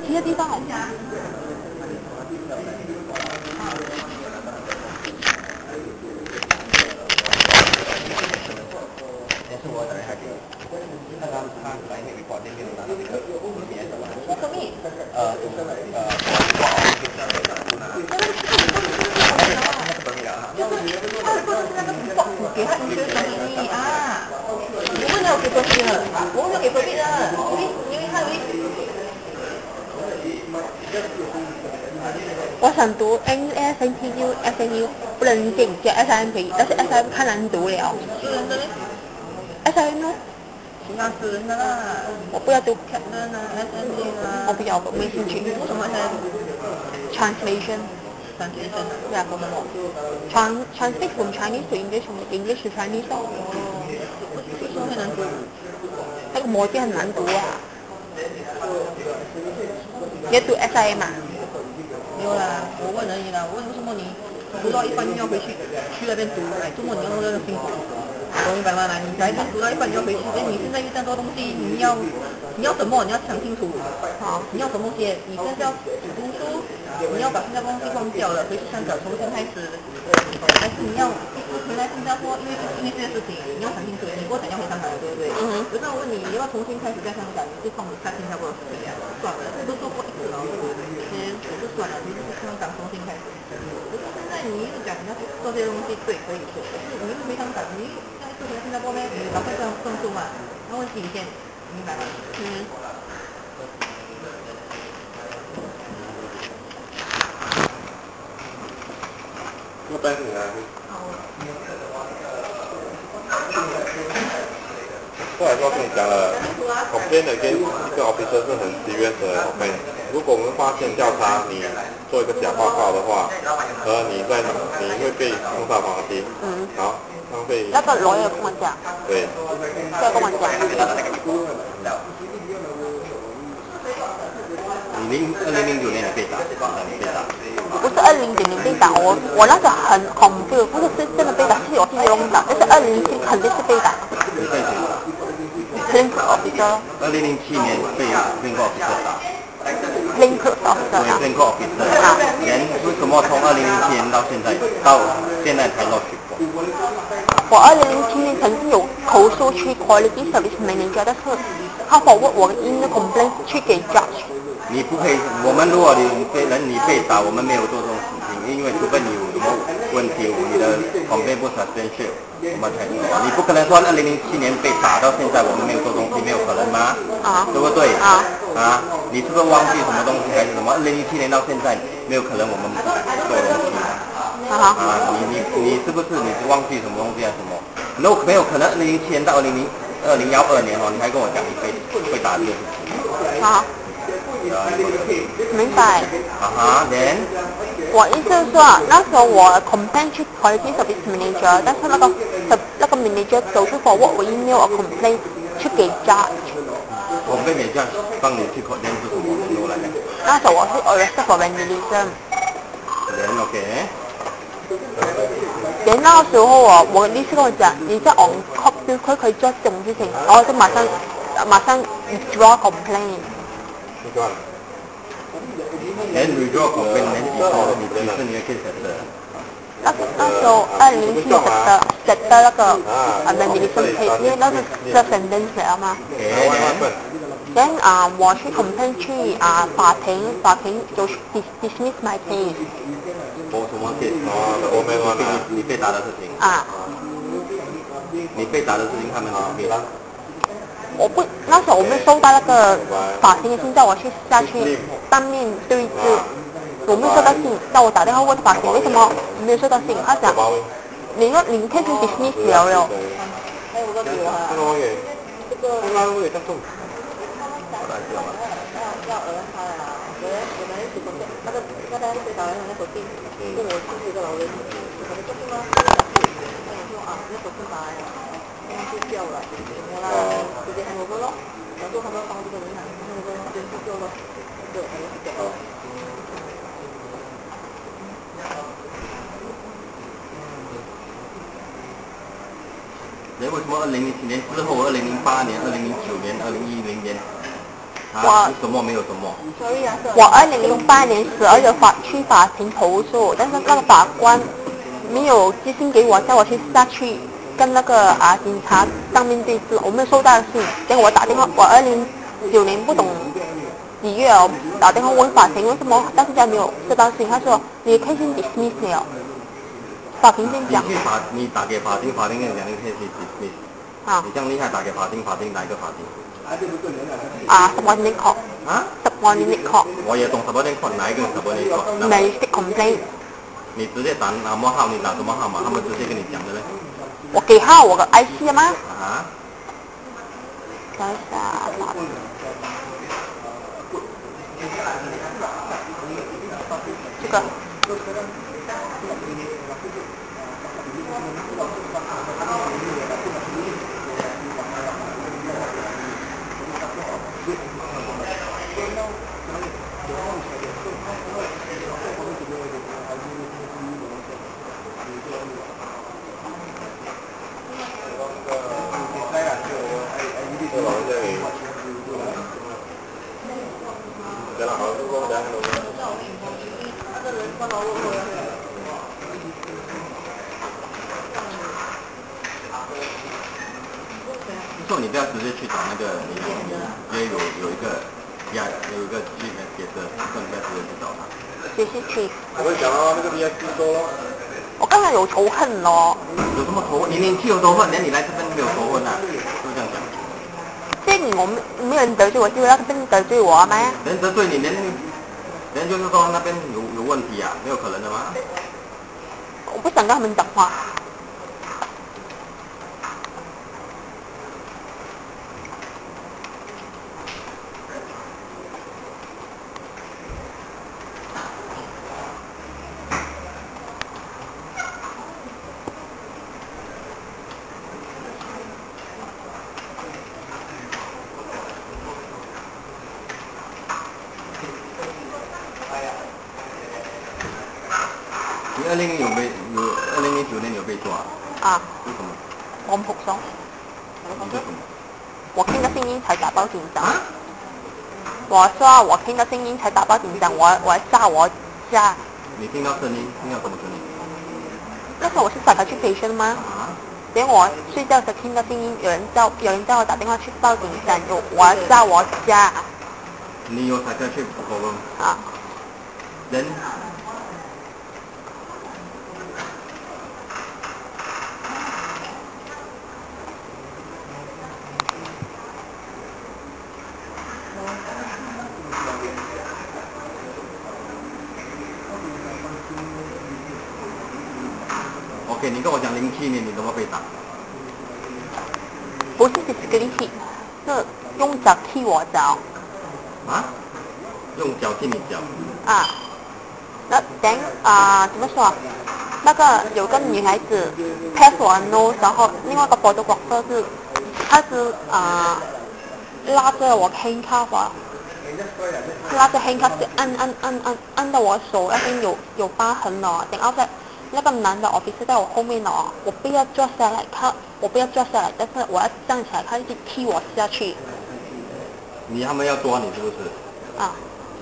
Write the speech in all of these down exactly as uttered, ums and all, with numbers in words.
其他地方好像。 也是我打电话给他，他他来那个广电没有拿到那个别的。 我可以。 呃呃，我我哦，那个本名啊。 就是他说的是那个不给他一些什么意义啊？我们要给回避的，我们要给回避的，因为因为他有一。我想读 N S N T U S N U 不能进叫 S I M 可以，但是 S I M 太难读了。是人的嘞 ？S I M 呢？其他是人的啦。我不要读 Captain 啊 ，S N D 啊。我不要，我没兴趣。为什么 S I M？Translation。Translation 啊？对啊，什么？Trans translate from Chinese to English from English to Chinese 哦。为什么会难读？那个魔戒很难读啊。你要读 S I M 啊？没有啦，我问而已啦。我问为什么你读到一半又要回去去那边读？哎，周末你要那么辛苦，我明白吗？来，你来这读到一半你要回去，哎，你现在遇到多东西，你要你要什么？你要想清楚。好，你要什么先？你现在要读书，你要把新加坡东西忘掉了，回去香港重新开始，还是你要回来新加坡？因为因为这些事情，你要想清楚。你跟我讲要回香港了，对不对？嗯哼。可是我问你，你要重新开始在香港，你就放不下新加坡的事情呀？算了，都做过一次了，对不对？先我就算了，你就是香港重新开始。可是现在你一直讲你要做这些东西，对，可以做。可是你又回香港，你现在做回新加坡呢？你老会这样动作嘛？那问题你先明白吗？嗯。 那班是哪里？后来说跟你讲了 ，complain against 一个 officer 是很 serious 的 offense。如果我们发现调查你做一个假报告的话，和你在你会被送上法庭。嗯。好，浪费。 那个 lawyer 跟我讲。 对。 要跟我讲。 你零二零零九年你被打，你被打。 不是二零九年被打，我我那时候很恐怖，不是是真的被打，是我是用打，但是二零零七肯定是被打。 你被谁打 ？Link officer。 二零零七年被 Link officer 打。 Link officer 啊。 Link officer 啊。人为什么从二零零七年到现在到现在才落取过？ 我二零零七年曾经有投诉去 quality service manager， 但是他 forward 我的 email complaint 去给 judge。 你不可以，我们如果你被人你被打，我们没有做这种事情，因为除非你有什么问题，你的 complaint 不 substantial， 我们才做。你不可能说二零零七年被打到现在我们没有做东西，没有可能吗？啊，对不对？啊啊，你是不是忘记什么东西还是什么？二零零七年到现在没有可能我们做东西。啊啊，你你你是不是你是忘记什么东西啊什么？no 没有可能，二零零七年到二零零二零幺二年哦，你还跟我讲你被被打这个事情。啊。明白。啊哈 then 我意思是说，那时候我 complain 去 quality service manager， 但是那个那个 manager 走去 forward 我 email 我 complain 去给 judge。 我被美将帮你去 complain 是什么程度来的？ 那时候我是 arrested for vandalism。 then OK。 连那时候我我律师跟我讲，你在 on cop 就可可以做这种事情，然后就马上马上 withdraw complaint。 连 withdraw complaint 连几多你几次你也可以审的。 那那时候二零零七审的审的那个啊 vandalism case， 因为那是是 sentence 了嘛。然后啊，我去 complain 去啊法庭，法庭就 dismiss my case。 我什么 case？ 哦，我没有你你被打的事情。啊。你被打的事情他们没了。 我不，那时候我没收到那个法庭的信，叫我去下去当面对质。我没有收到信，叫我打电话问法庭为什么没有收到信。他讲，你个你 case dismiss 了了。还有个女的。这个我也，这个我也当中。要要讹他呀！我我们一起工作，那个那个被打人的那手机，问我是不是一个老人，我们做什么？我说啊，那手机打来了，他们就掉了，然后直接喊我哥咯，然后他们帮这个人啊，那个人就掉了，对，还是掉了。 你为什么二零零七年之后，二零零八年、二零零九年、二零一零年我什么没有什么？ 我二零零八年十二月法去法庭投诉，但是那个法官没有寄信给我，叫我去下去跟那个啊警察当面对质，我没有收到信，结果我打电话，我二零九年不懂几月哦，打电话问法庭为什么到现在没有收到信，他说你的 case dismiss 了，法庭先讲。 你去法，你打给法庭，法庭跟你讲那个 case dismiss。啊。你这样厉害，打给法庭，法庭哪一个法庭？ 啊 subordinate court。 啊 subordinate court。 我也懂 subordinate court，哪一个 subordinate court？ Magistrate complaint。 你直接打什么号？你打什么号码？他们直接跟你讲的嘞。 我给号我的 I C 吗？ 啊。 等一下，这个。 说你不要直接去找那个，你因为有有一个呀，有一个剧的写着，说你不要直接去找他。 谢谢去。 我会讲到那个 V I P 说咯。 我刚才有仇恨咯。 有什么仇恨？你连去有仇恨，连你来这边没有仇恨啊？是不是这样讲？ 即係我沒有人得罪我，只有那邊得罪我嗎？ 人得罪你，人人就是說那邊有有問題啊，沒有可能的嗎？ 我不想跟他們講話。 你二零有被有二零零九年有被抓啊？ 为什么？ 我唔服爽。 为什么？ 我听到声音才打报警长。啊？我说我听到声音才打报警长，我我要炸我家。 你听到声音？听到什么声音？ 那时候我是找他去培训吗？ 啊？ 等我睡觉时听到声音，有人叫有人叫我打电话去报警站，有我要炸我家。 你有才去口问？ 啊。 人。OK， 你跟我讲零七年你怎么被打？ 不是 physically hit，是用脚踢我脚。 啊？用脚踢你脚？ 啊。那等啊、呃，怎么说？那个有个女孩子 pass 我 nose， 然后另外一个 photographer 是，她是啊、呃、拉着我 handcuff 啊，拉着 handcuff 就按按按按按到我手那边有有疤痕了，等后来那个男的 officer 在我后面哦，我不要坐下来，他我不要坐下来，但是我要站起来，他一直踢我下去。 你他们要抓你是不是？ 啊。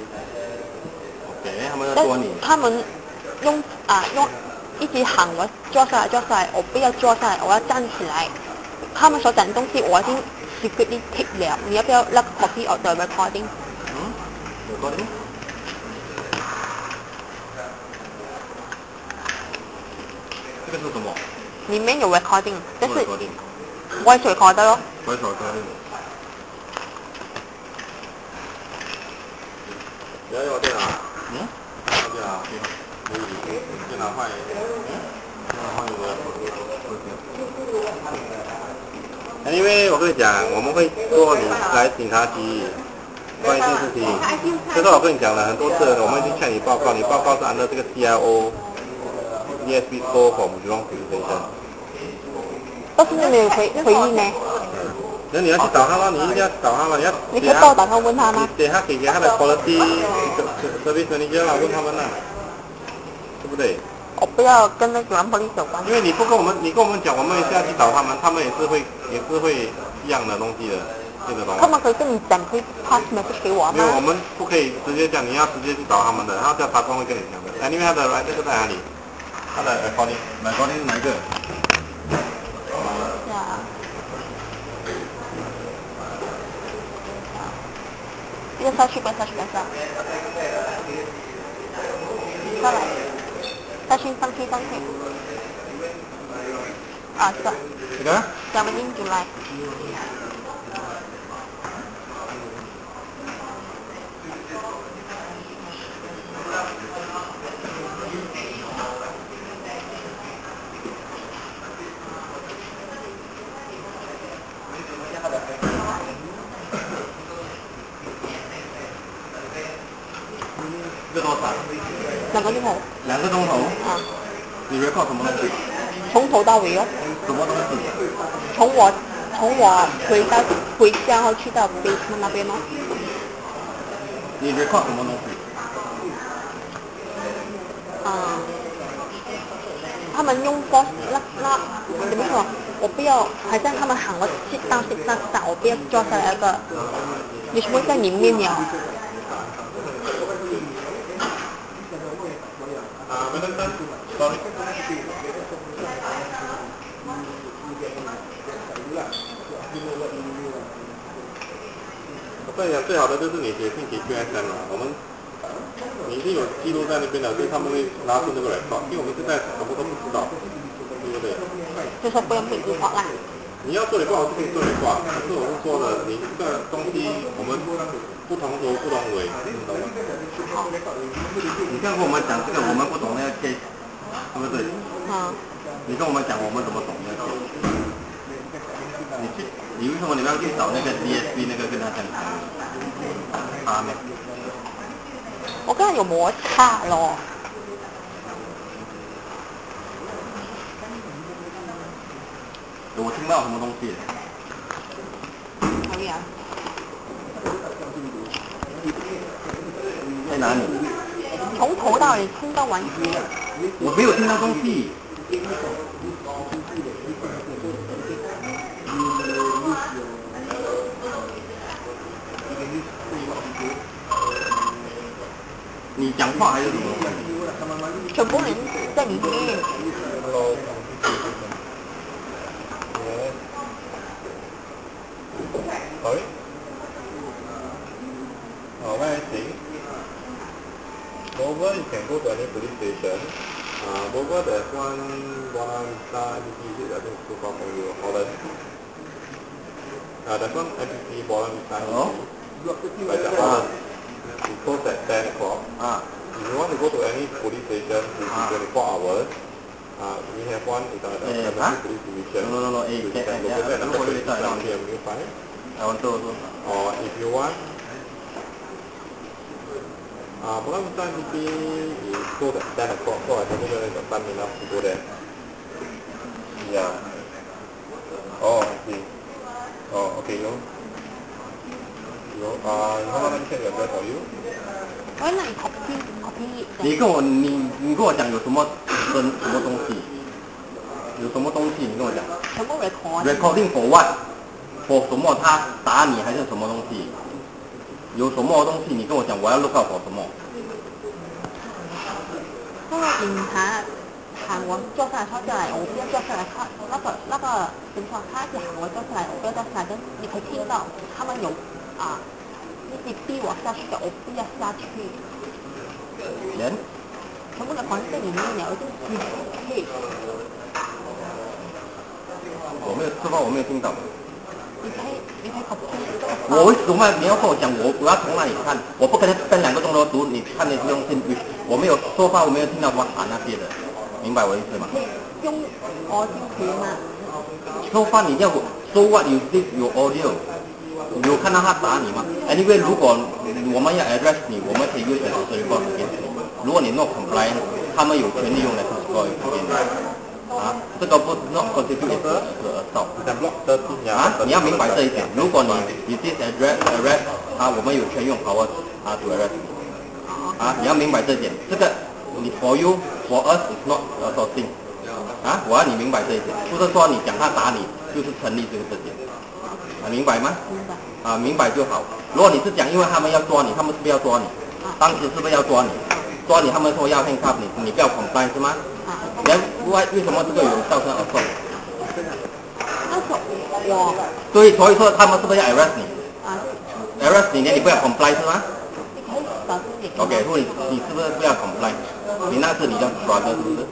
OK， 他们要抓你。 他们用啊用一直喊我坐下来坐下来，我不要坐下来，我要站起来。他们所讲的東西我已經 secretly take 了，你要不要那個 copy of the recording？ 嗯 ，recording。这个是什么？ 里面有 recording， 但是 recording 我係 record 的咯。 我係 recording。你要用我電腦？嗯？我電腦，你電腦壞，電腦壞了。Anyway， 我跟你講，我們會做你來警察局關於這件事情。這是我跟你講了很多次，我們已經向你報告，你報告是按照這個 C I O。D S P call from Jurong Police Division。 到現在沒有回回應呢？ 那你要去找他嗎？你一定要找他嗎？你要。 你可以幫我打電話問他嗎？ 你等下給給他的 quality service manager 啦，問他們啦，對不對？ 我不要跟那Jurong Police有關。 因為你不跟我們，你跟我們講，我們也是要去找他們，他們也是會也是會一樣的東西的。 听得懂吗？ 他们可以跟你讲，可以 pass message 给我吗？ 因为我们不可以直接讲，你要直接去找他们的，然后叫法官会跟你讲的。哎，因为他的来这个在哪里？他的 recording，recording 是哪一个？ 是啊。一个下去，不下去，下。上来，下去，上去，上去。啊，这个。 这个 seventeen July。 这多长？ 两个钟头。 两个钟头。 啊。 你 record 什么东西？ 从头到尾哦。 什么东西？ 从我从我回到回家后去到 basement 那边哦。 你 record 什么东西？ 啊。他们用 force 那那怎么说？我不要，好像他们喊我 sit down sit down sit down，我不要坐下来那个，你是不是在里面了？ 啊，没等等 ，sorry。我跟你讲，最好的就是你写信给 Q S M 了，我们你已经有记录在那边了，所以他们会拿出那个来报，因为我们现在什么都不知道，对不对？ 就说不用被误导啦。 你要做你挂，我就可以做你挂，可是我是说的，你这个东西我们不同头不同尾，你懂吗？ 你这样跟我们讲这个，我们不懂那个 case， 对不对？ 嗯。 你跟我们讲，我们怎么懂那个 case？ 你去，你为什么你们要去找那个 D S P 那个跟他讲他呢？ 我跟他有摩擦咯。 我听到什么东西？ 可以啊。 在哪里？ 从头到尾听到完结。 我没有听到东西。你讲话还是什么？ 全部人在里面。 Sorry? Uh, when I think, over you can go to any police station. Uh, over there's one one star M P C, I think it's too far from you, Holland. Uh, there's one M P C, Bolland star. Oh? Like that one. It closes at ten o'clock. Ah. If you want to go to any police station, it's Ah. twenty-four hours. Uh, we have one in the Eh, Clementi huh? Police Division. No, no, no, no. Eh, You can- can yeah, locate I at don't the know police whether it's station not. M U five. I want to also. Or if you want, uh, Pulau Besar M P C is closed at ten o'clock, so I don't think you got time enough to go there. Yeah. Oh, I see. Oh, okay, you. You, uh, you want me to check the address for you? 我那里 copy copy。 你跟我你你跟我讲有什么什什么东西？有什么东西？你跟我讲。 全部 record。 Recording for what？ for 什么？他打你还是什么东西？有什么东西？你跟我讲，我要 look out for 什么？ 那个警察喊我坐下来，坐下来，我不要坐下来，他那个那个情况，他一直喊我坐下来，我不要坐下来，但你可以听到他们有啊，一直逼我下去的，我不要下去。 人？ 全部的环境里面了，已经很 OK。 我没有，这话我没有听到。 你可以，你可以 copy。 我为什么你要跟我讲？我我要从哪里看？我不可能分两个钟头读，你看的是用信，我没有说话，我没有听到什么喊那些的，明白我意思吗？ 用我听题吗？ 说话你要说 what you think your audio， 有看到他打你吗 ？Anyway， 如果我们要 address 你，我们可以 use the report against 你。如果你 not compliant， 他们有权利用来 report against 你。啊，这个不 not constitute as assault。啊，你要明白这一点。如果你你 disaddress arrest， 啊，我们有权用 power 啊 to arrest 你。啊，你要明白这一点。这个你 for you for us is not assaulting。啊，我要你明白这一点，不是说你讲他打你就是成立这个事情。啊，明白吗？ 明白。 啊，明白就好。如果你是讲因为他们要抓你，他们是不是要抓你？当时是不是要抓你？抓你，他们说要 handcuff 你，你不要 comply 是吗？人为为什么这个有造成 assault？ 那是我。 所以所以说他们是不是要 arrest 你？啊。arrest 你，你不要 comply 是吗？ OK， 如果你你是不是不要 comply？ 你那是你的 struggle 是不是？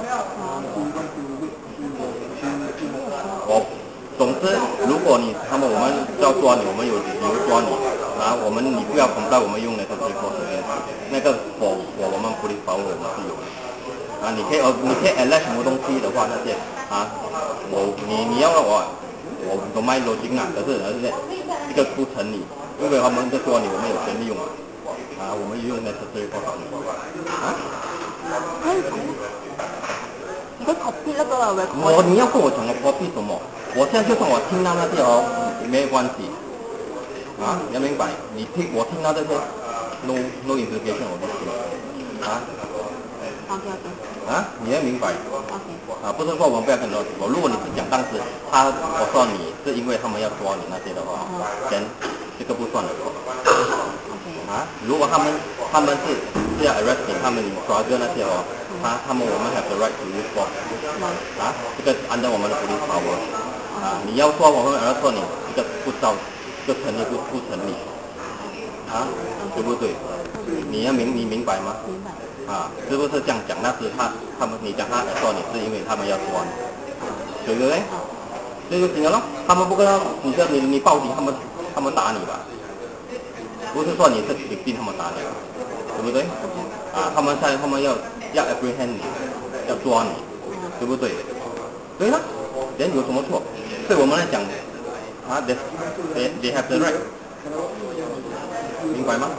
我，总之，如果你他们我们要抓你，我们有理由抓你，然后我们你不要 comply， 我们用那个 three four 那个我我我们 police power 我们是有的。啊，你可以哦，你可以 allege 什么东西的话，那些啊，我你你要我我都卖逻辑啊，可是而且这个不成立，因为他们在抓你，我们有权利用啊。 啊，我们用那是最不好的。啊？ 可以从你在 copy 那个 record。 我你要跟我讲我 copy 什么？我现在就算我听到那些哦，没有关系。啊，你要明白，你听我听到这些 no no implication 我都听。啊 ？OK OK。 啊，你要明白。 OK。 啊，不是说我们不要跟他说，如果你是讲当时他我说你是因为他们要抓你那些的话，先、嗯、这个不算的错。 啊，如果他们他们是是要 arrest 你，他们抓着那些哦，他他们我们 have the right to use force，啊，这个是按照我们的 police power，啊，你要说我们 arrest 你，这个不照，这个成立不不成立，啊，对不对？你要明你明白吗？ 明白。 啊，是不是这样讲？那是他他们你讲他 arrest 你是因为他们要抓你，对不对？这就行了咯。他们不跟他，你说你你报警，他们他们打你吧？ 不是说你是警兵，他们打你，对不对？啊，他们在他们要要 apprehend 你，要抓你，对不对？对了，人有什么错？对我们来讲，啊 ，they they they have the right， 明白吗？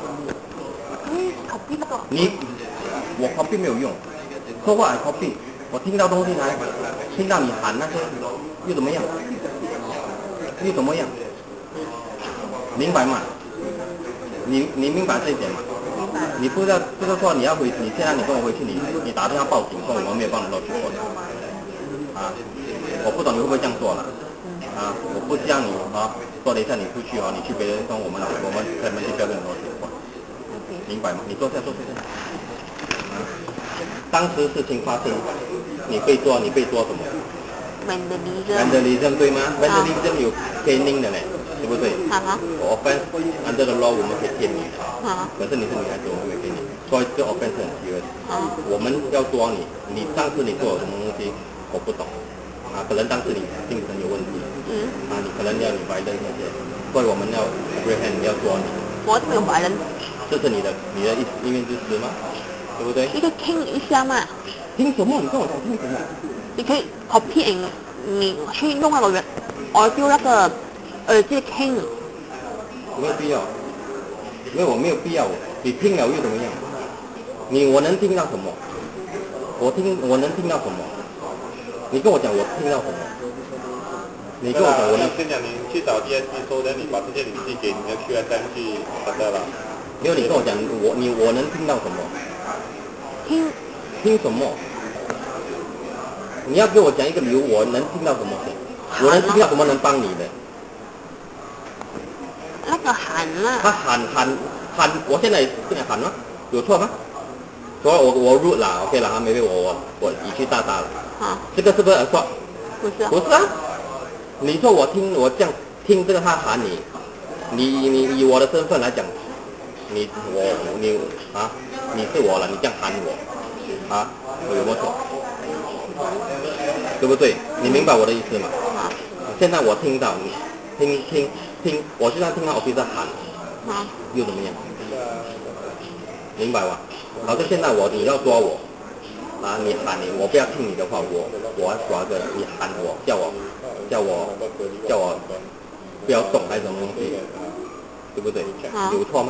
你我 copy 没有用，说话 I copy， 我听到东西来，听到你喊那些又怎么样？又怎么样？明白吗？ 你你明白这一点吗？ 明白。 你不知道，就是说你要回，你现在你跟我回去，你你打电话报警，说我们没有帮你落去过的。啊，我不懂你会不会这样做了。啊，我不叫你啊，说等一下你出去啊，你去别的地方，我们我们开门就不要跟你落去过。明白吗？你坐下坐下。啊，当时事情发生，你被抓，你被抓什么 ？vandalism。 vandalism 对吗 ？vandalism 有 caning 的嘞。 对不对？ 啊哈。 我 offense under the law 我们可以骗你， 啊。 可是你是女孩子，我们没骗你，所以这 offense 很 serious。啊。我们要抓你，你当时你做了什么东西，我不懂，啊，可能当时你精神有问题，嗯。啊，你可能要你白人那些，所以我们要 apprehend 要抓你。 我怎么有白人？ 这是你的你的意意愿之词吗？对不对？ 一个听一下嘛。 听什么？你跟我讲听什么？ 你可以 copy 你去用那个人，我丢那个。 耳机听， 没有必要，因为我没有必要，你听了又怎么样？你我能听到什么？我听我能听到什么？你跟我讲我听到什么？你跟我讲我能。 先讲你去找 D S P 说的，你把这些领寄给你的 Q S M 去等待了。 没有，你跟我讲我你我能听到什么？ 听听什么？你要给我讲一个理由，我能听到什么？我能听到什么能帮你的？ 那个喊啊， 他喊喊喊，我现在现在喊吗？有错吗？所以我我 rude 啦 ，OK 了，没被我我我语气大大了。啊，这个是不是错？ 不是。 不是啊，你说我听我这样听这个他喊你，你你以我的身份来讲，你我你啊，你是我了，你这样喊我，啊，我有没有错？对不对？你明白我的意思吗？啊，现在我听到你听听。 听，我就算听到 officer 喊，啊，又怎么样？明白吗？好像现在我你要抓我，啊，你喊你，我不要听你的话，我我要抓个你喊我，叫我叫我叫我不要动还是什么东西，对不对？啊、有错吗？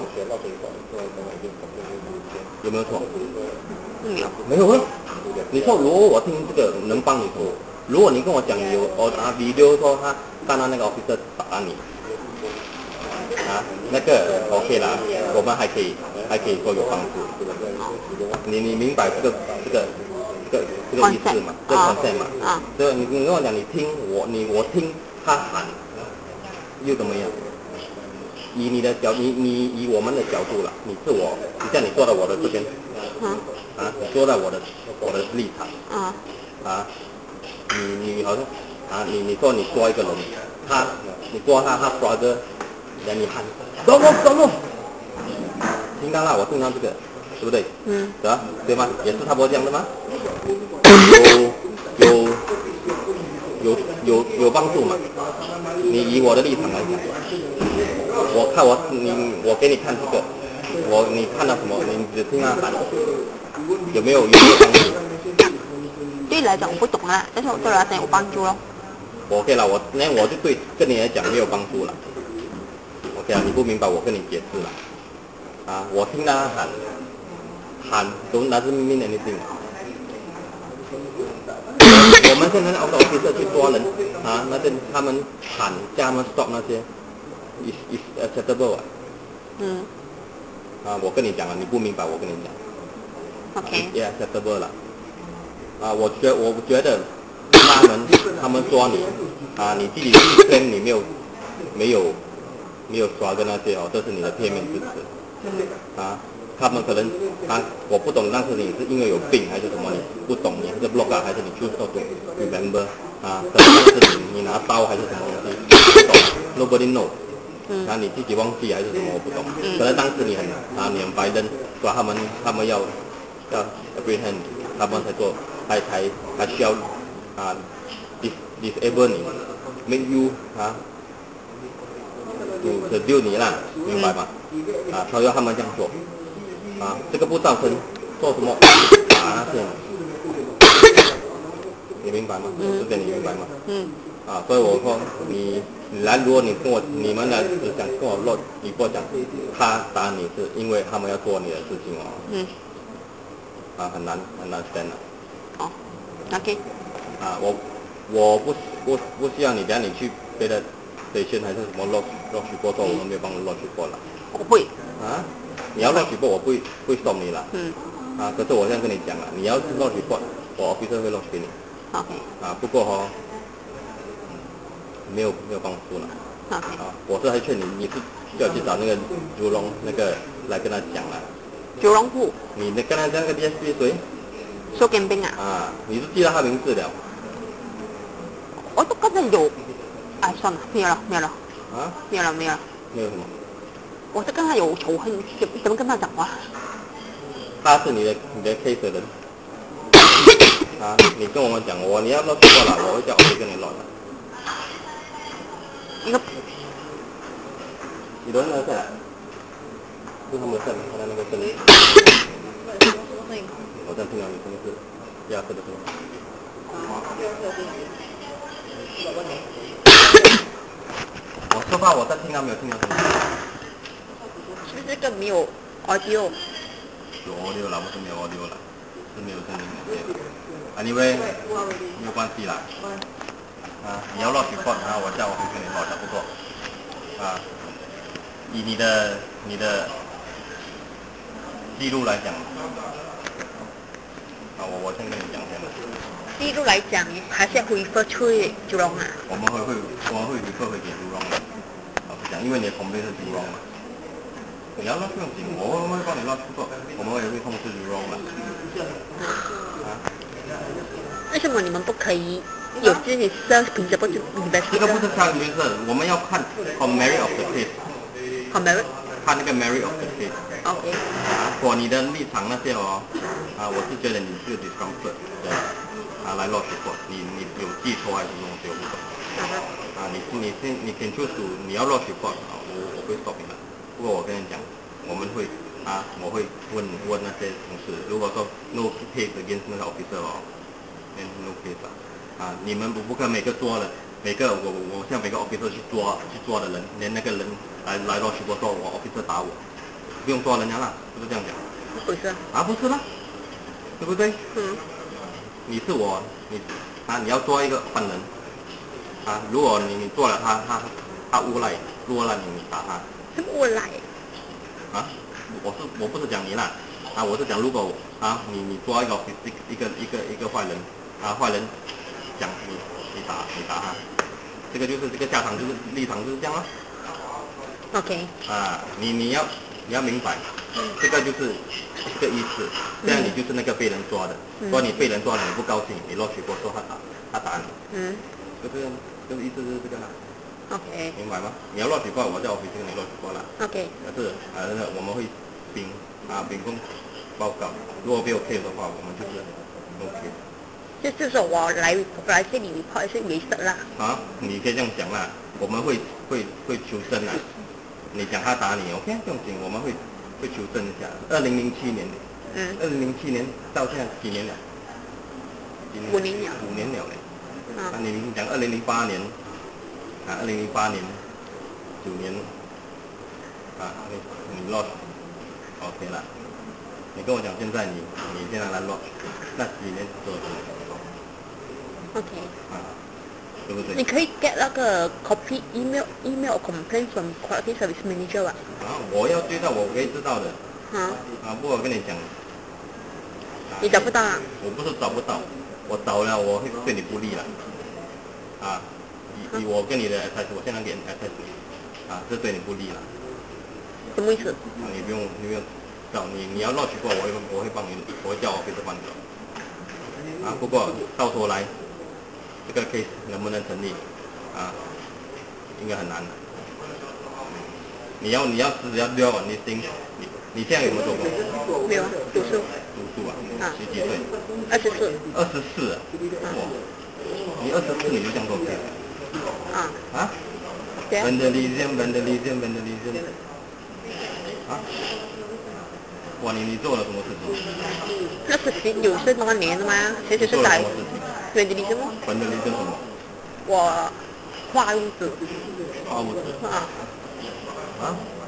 有没有错？没有。没有啊？你说如果我听这个能帮你什么？如果你跟我讲有我啊 video 说他看到那个 officer 打你。 啊，那个 OK 啦，我们还可以还可以说有帮助。你你明白这个这个这个这个意思吗？这个 concept 嘛？啊。对，你你跟我讲，你听我你我听他喊，又怎么样？ 以你的角，你你以我们的角度了，你是我，你像你坐在我的这边， 嗯， 啊，你坐在我的我的立场， 嗯， 啊，你你好像啊，你你说你抓一个人，他你抓他，他抓个，然后你喊走路走路，听到了，我听到这个，对不对？ 嗯， 对吧？对吗？也是差不多这样的吗？有有有有有帮助嘛？你以我的立场来讲，我看我你我给你看这个，我你看到什么？你只听他喊，有没有有没有帮助？ 对你来讲我不懂啦，但是我对我来讲有帮助咯。 OK 了，我那我就对跟你来讲没有帮助了。OK 了，你不明白我跟你解释了。啊，我听他喊喊，don't doesn't mean anything。我们现在澳洲 officer 去抓人啊，那些他们喊叫他们 stop 那些 is is acceptable 啊。 嗯。 啊，我跟你讲了，你不明白，我跟你讲。 OK。 也 acceptable 了。啊，我觉我觉得他们他们抓你啊，你自己一天你没有没有没有刷跟那些哦，这是你的片面之词。啊。他们可能啊，我不懂，当时你是因为有病还是什么？你不懂，你是 block 还是你 choose not to remember 啊？可能当时你你拿刀还是什么东西，不懂 ，nobody know。嗯。啊，你自己忘记还是什么？我不懂。嗯。可能当时你很啊，你很白人，说他们他们要要 apprehend 你，他们才做，才才才需要啊 dis disable 你 ，make you 啊。to seduce 你啦，明白吗？啊，他要他们这样做。啊，这个不造成做什么打那些，你明白吗？这点你明白吗？嗯。啊，所以我说你，你来，如果你跟我，你们来只想跟我落，你跟我讲，他打你是因为他们要做你的事情哦。嗯。啊，很难很难 stand 的。 哦 ，OK。 啊，我我不不不需要你，等下你去别的 station 还是什么落落去过做，我们没有帮你落去过了。 我会。 啊？你要落举报，我不会不会 stop 你了。嗯。啊，可是我现在跟你讲了，你要落举报，我 officer 会落给你。 OK。啊， 不过哦，没有没有帮助了。OK。啊，我是还劝你，你是需要去找那个朱龙那个来跟他讲了。 朱龙户。 你那刚才那个 D S P 谁？ 苏建兵啊。啊， 你是记得他名字了？ 我都刚才有，哎，算了，没有了，没有了。 啊？ 没有了，没有了。 没有什么？ 我是跟他有仇恨，怎怎么跟他讲话？ 他是你的你的 case 的人，啊，你跟我们讲，我你要落过了，我会叫我会跟你落的。 一个， 你轮了噻，是他们声，他的那个声音。我在听到你声音是压车的声音。我说话我在听到没有听到声音？ 是不是这个没有 audio？ 有 audio 了，不是没有 audio 了，是没有声音的。Anyway， 没有关系啦。啊，你要落举报，然后我下午会跟你落的，不过啊，以你的你的记录来讲，啊，我我先跟你讲先了。 记录来讲，还是要回复出九龙啊？ 我们会会我们会回复回给九龙的，老实讲，因为你的同辈是九龙嘛。你要落不用紧，我们会帮你落不过，我们也会通知 Jurong 的。啊？ 为什么你们不可以有自己 self principle to investigate？ 这个不是 self principle， 我们要看 on merit of the case。 on merit？ 看那个 merit of the case。 OK。 啊，果你的立场那些哦，啊，我是觉得你是 discomfort 的，啊，来落 report， 你你有记错还是什么东西我不懂。啊，你你先你 can choose to 你要落 report 啊，我我会 stop 你的。不过我跟你讲，我们会啊，我会问问那些同事，如果说 no case against 那个 officer 哦，then no case 啊，啊，你们不不可每个抓人，每个我我像每个 officer 去抓去抓的人，连那个人来来到许多说我 officer 打我，不用抓人家啦，不是这样讲。 不是啊，不是啦，对不对？嗯。你是我，你啊，你要抓一个犯人，啊，如果你你抓了他，他他诬赖诬赖你，你打他。 诬赖啊，我是我不是讲你啦，啊，我是讲如果啊，你你抓一个一个一个一个坏人，啊，坏人讲你你打你打他，这个就是这个下场就是立场就是这样了。 OK。 啊，你你要你要明白，这个就是一个意思，这样你就是那个被人抓的。 嗯、 说你被人抓了，你不高兴，你落取过说他打他打你。 嗯。 就是就是意思是这个啦。 OK。 明白吗？你要落取过，我在我回去跟你落取过了。 OK。 但是啊，我们会秉啊秉公报告，如果没有 OK 的话，我们就是 OK。 就是说我来来这里 report 是没事啦。 啊，你可以这样讲啦，我们会会会求证啊。你讲他打你 ，OK， 不用紧，我们会会求证一下。二零零七年，嗯，二零零七年到现在几年了？ 五年了。 五年了嘞。啊，你讲二零零八年，啊，二零零八年，九年，啊，你你 lost， OK 了。你跟我讲现在你你现在来 lost， 那几年做什么？ OK。 啊，对不对？ 你可以 get 那个 copy email email complaint from quality service manager 吧？ 啊，我要知道，我可以知道的。 啊。 啊，不过我跟你讲， 你找不到啊？ 我不是找不到，我找了我会对你不利了。啊，以以我跟你的 attach， 我现在给你 attach， 啊，这对你不利了。 什么意思？ 啊，你不用你不用找你你要落取过，我会我会帮你，我会叫我 officer 帮你找。啊，不过到头来。这个 case 能不能成立啊？应该很难的。你要你要是要不要你心，你你现在有没有做工？ 没有，读书。 读书啊？啊。十几岁？ 二十四。 二十四啊？哇！你二十四你就这样做 case？ 啊。 啊？ 对啊。 vandalism vandalism vandalism。啊？哇！你你做了什么事情？ 那是十九岁那年的吗？十九岁才。vandalism 吗 vandalism 什么？ 我画屋子。 画屋子。 啊。 啊？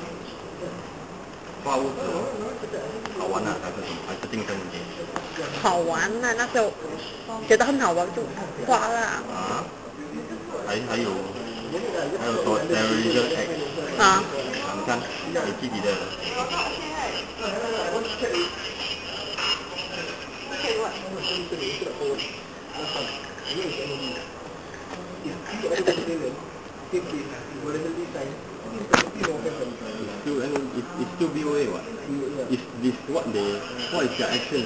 画屋子，好玩啊，还是什么？还是定身机？ 好玩啊，那时候觉得很好玩就画啦。 啊？还还有还有说 terrorism act。 啊。 你看你自己的。Still, I mean, it's, it's still B O A what? Is this what they, what is their action?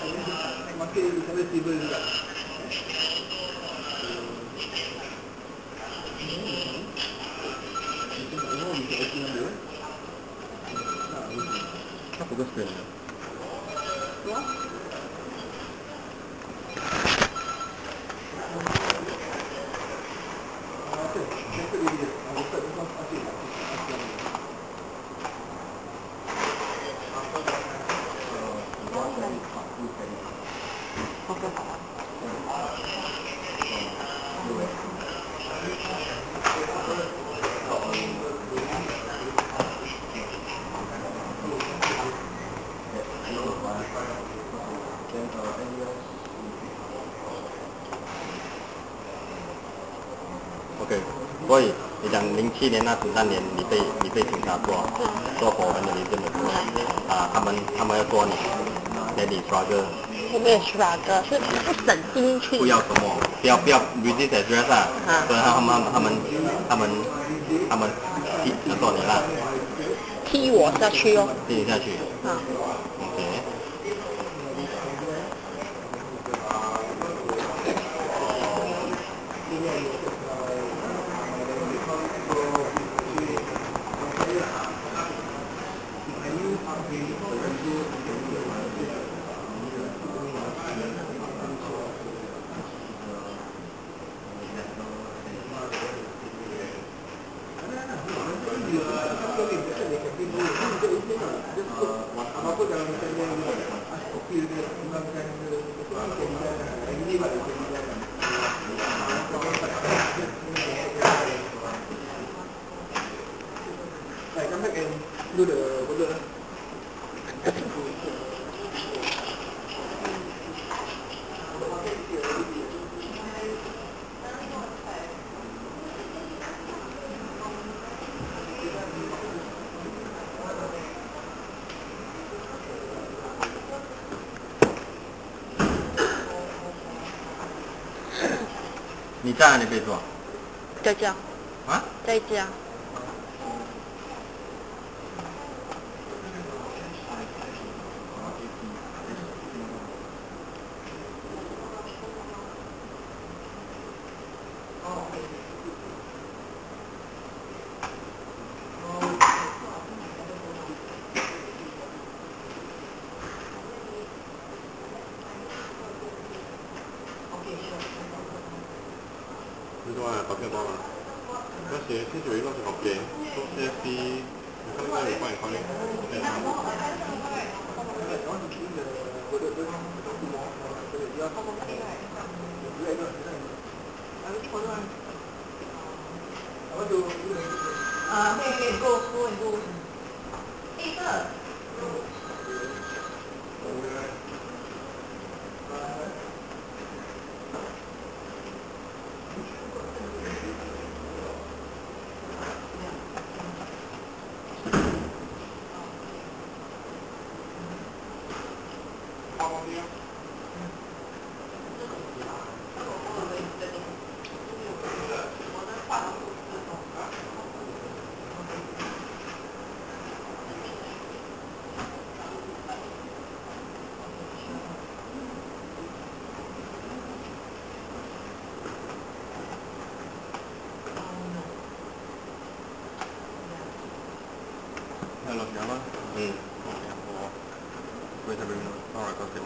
Apa kau spell? OK， 所以你讲零七年那十三年，你被你被警察抓，做火门的离证的时候，啊，他们他们要抓你，那你抓个。 我没有抓个，是不审进去。 不要什么，不要不要 resist address 啊，所以他们他们他们他们踢要抓你啦。 踢我下去哦。 踢你下去。 啊。 OK。你在哪里被抓？ 在家。 啊？ 在家。 票多吗？那些其实有一个是好便宜，都是 C， 你看那个有帮你考虑。 啊，可以可以，go go and go。哎，这。 係落油啦。嗯。落油我佢睇邊度？三百九十。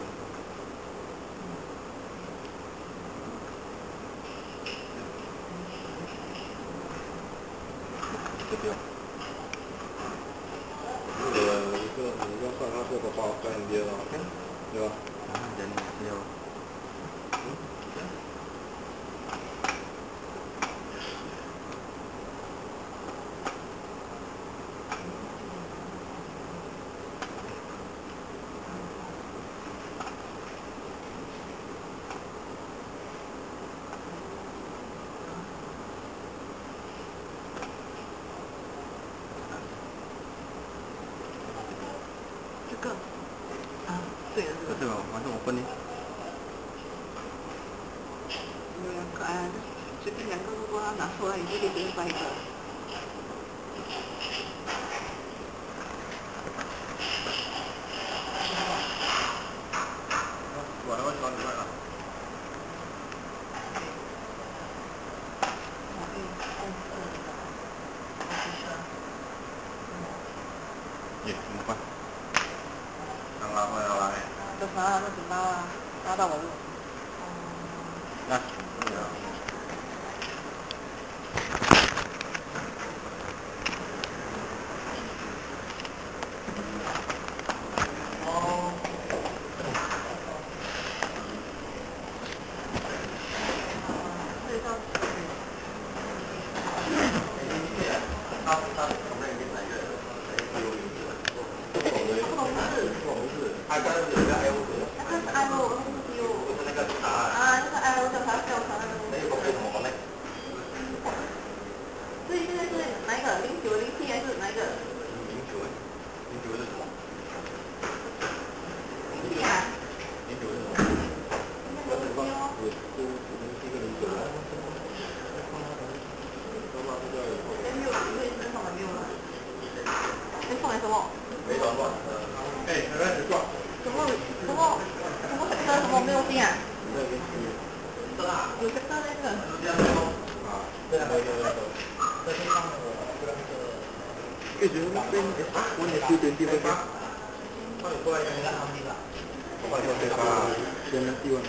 这边。呃，一个你要算它这个包干一点了，对吧？嗯，人只有。 这个，啊，对了，这个。 这个，反正我分你。 有两个，哎，随便两个，如果他拿出来，你就可以随便掰一个。 我那个找你买了。也怎么办？让拉回来来。 就拿了，那就拉啊，拉到我这。 来。 Cái dưới bên one is two twenty bên kia. Không phải không thể pha trên nó tiêu.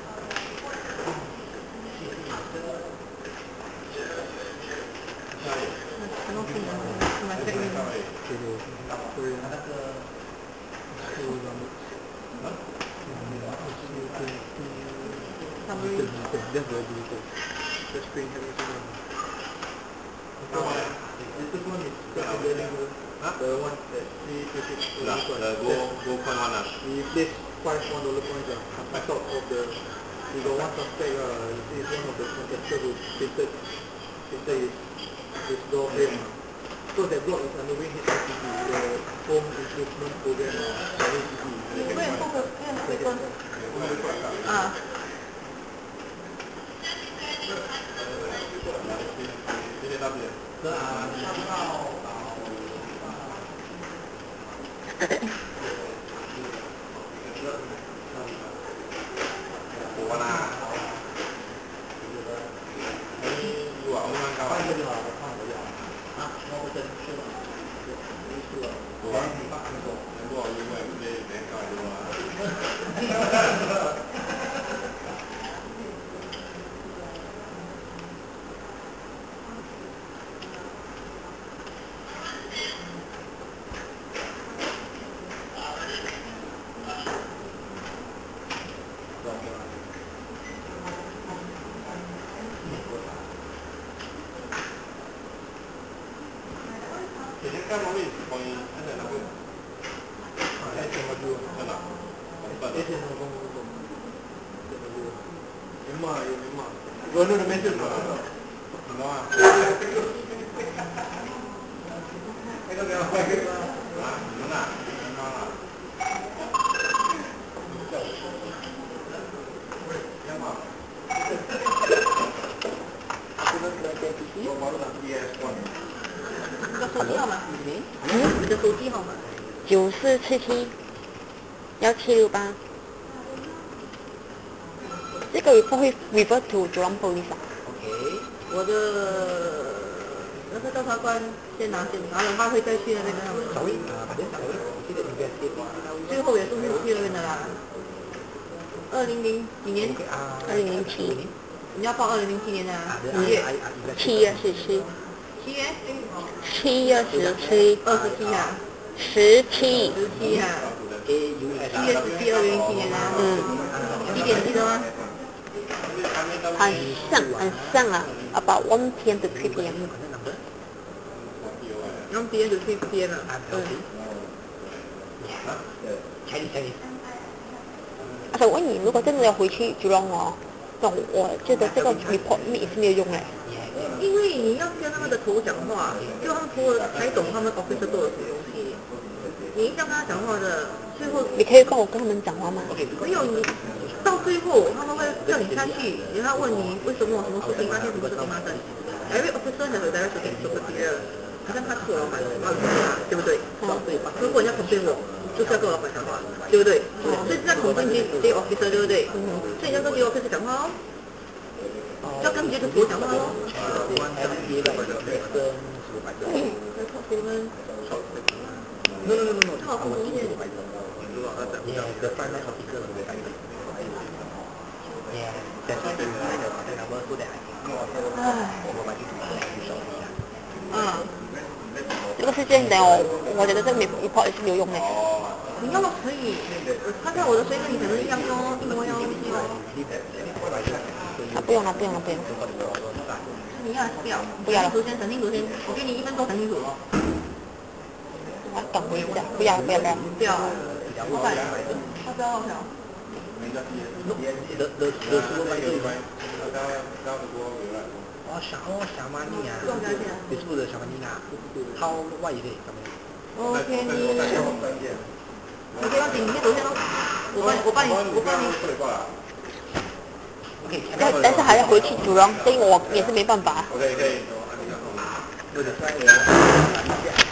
Just the digital. The screen has everything. This one is the huh? The one that three fifty. The go go point one. We place five one dollar points uh, on top of the. We got one suspect. Uh, this is one of the contestants who painted painted his his door frame. So that block is undergoing H I P P, the Home Improvement Program. Uh, H I P P. You go and put the paper. Ah. 手机号码？嗯，你的手机号码？ 九四七七幺七六八。这个 report 会 refer to Jurong Police 啊。 OK， 我的那个调查官先拿先拿了，他会再去那边跟他们。小魏啊，反正小魏，这个应该是最后也是我去那边的啦。二零零几年？ 二零零七。 你要报二零零七年的啊？ 几月？七月十七。 七月？ 七月十七。 二十七啊？ 十七。 十七啊？七月十七，二零零七年啊？ 嗯。 几点记得吗？ 很像很像啊 ，about one p m to three p m one p m to three p m 啊？嗯。 而且我问你，如果真的要回去 Jurong 哦，那我觉得这个 report 也是没有用嘞。 因为你要跟他们的头讲话，就他们头才懂他们 officer 做了什么东西。你一向跟他讲话的，最后你可以帮我跟他们讲话吗？ 没有你。到最后，他们会叫你下去，然后问你为什么什么事情发生，什么事情发生。Every officer has a direct superior， 好像他是我老板，对不对？如果你要complain我，就是要跟我老板讲话，对不对？所以要complain这 officer， 对不对？所以你要跟这 officer 讲话哦，要跟这个谁讲话哦。No no no no no， 他好不容易。Yeah, the frontline officer will guide you. Yeah, that's why they provide the contact number so that I can call over my to 嗯，这个是真的哦，我觉得这个 report 也是没有用的。 你要可以，看看我的水跟你可能一样哦，一模一样东西哦。 啊，不用了，不用了，不用了。 你要还是不要？ 不要了。 首先审清楚先，我给你一分钟审清楚。 我赶回一下，不要不要不要。 不要。我看，他不要报销。The the the supervisor. Oh, Zhao, Samani ah. This is the Samani ah. How what is it? OK， 你你可以帮你，你先走先喽。我帮我帮你，我帮你。OK， 但但是还要回去主人，所以我也是没办法。 OK，可以。